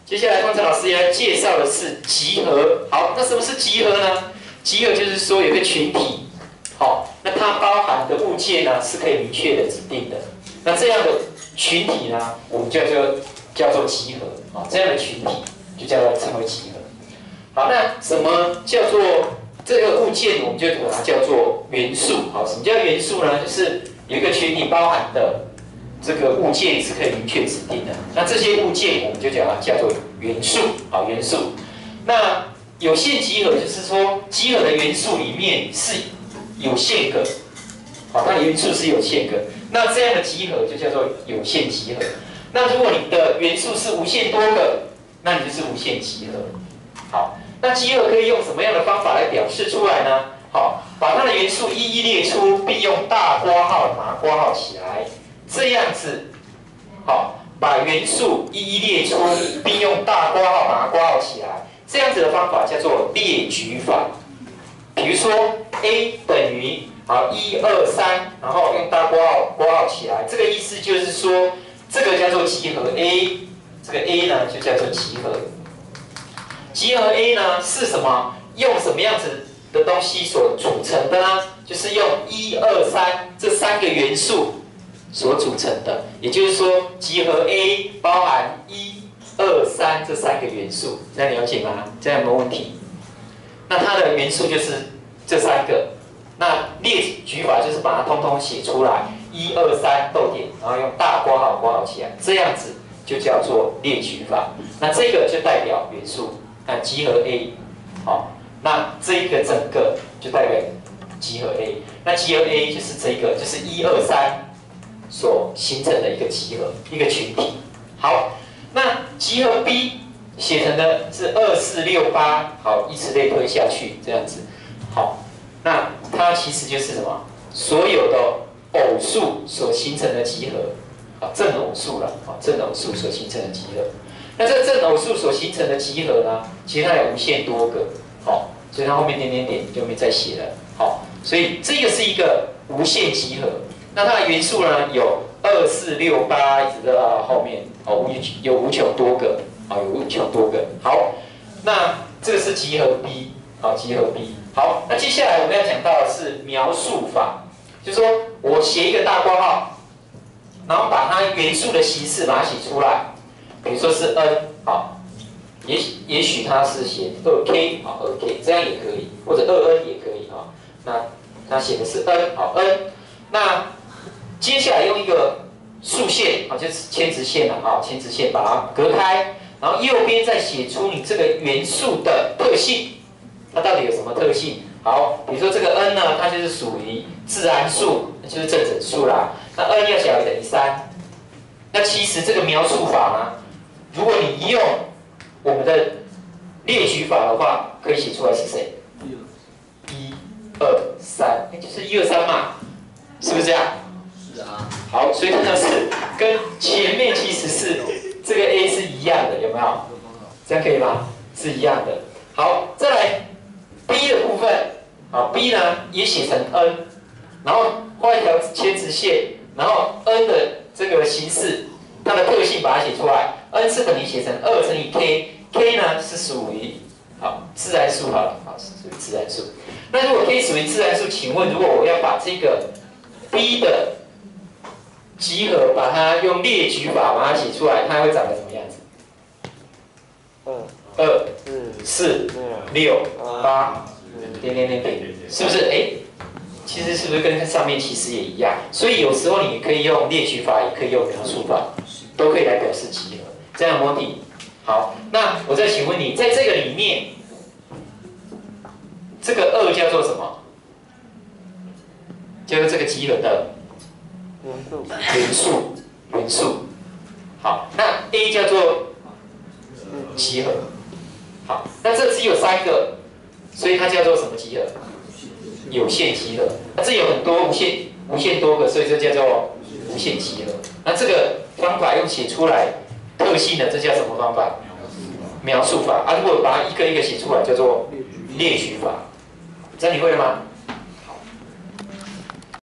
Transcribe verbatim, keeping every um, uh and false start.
接下来方程老师要介绍的是集合。好，那什么是集合呢？集合就是说有一个群体，好，那它包含的物件呢是可以明确的指定的。那这样的群体呢，我们叫做叫做集合。啊，这样的群体就叫做称为集合。好，那什么叫做这个物件？我们就把它叫做元素。好，什么叫元素呢？就是有一个群体包含的这个物件是可以明确指定的。那这些物件我们就讲它叫做元素。好，元素。那有限集合就是说，集合的元素里面是有限个。好，它的元素是有限个。那这样的集合就叫做有限集合。那如果你的元素是无限多个，那你就是无限集合。好。那集合可以用什么样的方法来表示出来呢？好，把它的元素一一列出，并用大括号把它括号起来，这样子。好，把元素一一列出，并用大括号把它括号起来，这样子的方法叫做列举法。比如说 a 等于好一二三，然后用大括号括号起来，这个意思就是说，这个叫做集合 A， 这个 A 呢就叫做集合。集合 A 呢是什么？用什么样子的东西所组成的呢？就是用一二三这三个元素所组成的。也就是说，集合 A 包含一二三这三个元素，这样了解吗？这样有没有问题？那它的元素就是这三个。那列举法就是把它通通写出来，一二三逗点，然后用大括号括号起来，这样子就叫做列举法。那这个就代表元素。那集合 A， 好，那这个整个就代表集合 A。那集合 A 就是这个，就是一二三所形成的一个集合，一个群体。好，那集合 B 写成的是二四六八，好，以此类推下去，这样子。好，那它其实就是什么？所有的偶数所形成的集合，啊，正偶数了，啊，正偶数所形成的集合。那这个正偶数所形成的集合呢，其实它有无限多个，好，所以它后面点点点就没再写了，好，所以这个是一个无限集合。那它的元素呢有二四六八一直到后面，哦，无有无穷多个，啊，有无穷多个。好，那这个是集合 B， 好，集合 B。好，那接下来我们要讲到的是描述法，就是说我写一个大括号，然后把它元素的形式把它写出来。比如说是 n， 好，也许也许它是写 二 k， 好 二 k， 这样也可以，或者 二 n 也可以啊。那它写的是 n， 好 n。那接下来用一个竖线，好，就是牵直线了，好，牵直线把它隔开，然后右边再写出你这个元素的特性，它到底有什么特性？好，比如说这个 n 呢，它就是属于自然数，就是正整数啦。那 n 要小于等于三。那其实这个描述法呢？如果你用我们的列举法的话，可以写出来是谁？一、二、三，就是一二三嘛，是不是这样？ 是啊。 好，所以它是跟前面其实是这个 A 是一样的，有没有？这样可以吗？是一样的。好，再来 B 的部分，好 ，B 呢也写成 n， 然后画一条切直线，然后 n 的这个形式。它的特性把它写出来 ，n 是等于写成二乘以 k，k 呢是属于好自然数好了，好是属于自然数。那如果 k 属于自然数，请问如果我要把这个 b 的集合，把它用列举法把它写出来，它会长得什么样子？二、二、四、六、八，点点点点，是不是？哎，其实是不是跟上面其实也一样？所以有时候你可以用列举法，也可以用描述法。都可以来表示集合，这样模拟。好，那我再请问你，在这个里面，这个二叫做什么？叫做这个集合的元素。元素，元素。好，那 A 叫做集合。好，那这只有三个，所以它叫做什么集合？有限集合。那这有很多无限无限多个，所以这叫做无限集合。那这个方法用写出来特性的，这叫什么方法？描述法啊。如果把它一个一个写出来，叫做列举法。这样你会了吗？